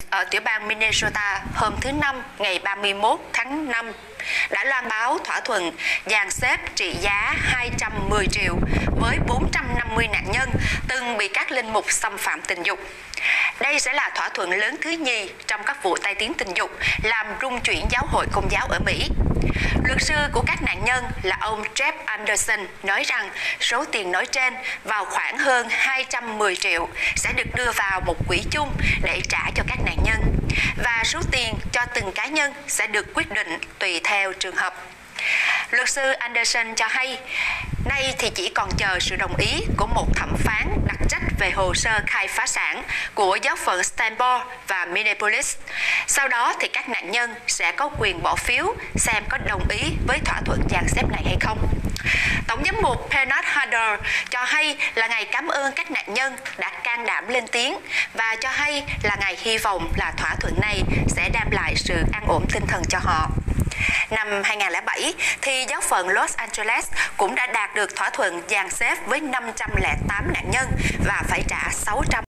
ở tiểu bang Minnesota hôm thứ Năm ngày 31 tháng 5 đã loan báo thỏa thuận dàn xếp trị giá 210 triệu với 450 nạn nhân từng bị các linh mục xâm phạm tình dục. Đây sẽ là thỏa thuận lớn thứ nhì trong các vụ tai tiếng tình dục làm rung chuyển giáo hội Công giáo ở Mỹ. Luật sư của các nạn nhân là ông Jeff Anderson nói rằng số tiền nói trên vào khoảng hơn 210 triệu sẽ được đưa vào một quỹ chung để trả cho các nạn nhân, và số tiền cho từng cá nhân sẽ được quyết định tùy theo trường hợp. Luật sư Anderson cho hay, nay thì chỉ còn chờ sự đồng ý của một thẩm phán đặc trách về hồ sơ khai phá sản của giáo phận Stanford và Minneapolis. Sau đó thì các nạn nhân sẽ có quyền bỏ phiếu xem có đồng ý với thỏa thuận dàn xếp này hay không. Tổng giám mục Bernard Harder cho hay là Ngài cảm ơn các nạn nhân đã can đảm lên tiếng và cho hay là Ngài hy vọng là thỏa thuận này sẽ đem lại sự an ổn tinh thần cho họ. Năm 2007 thì giáo phận Los Angeles cũng đã đạt được thỏa thuận dàn xếp với 508 nạn nhân và phải trả 600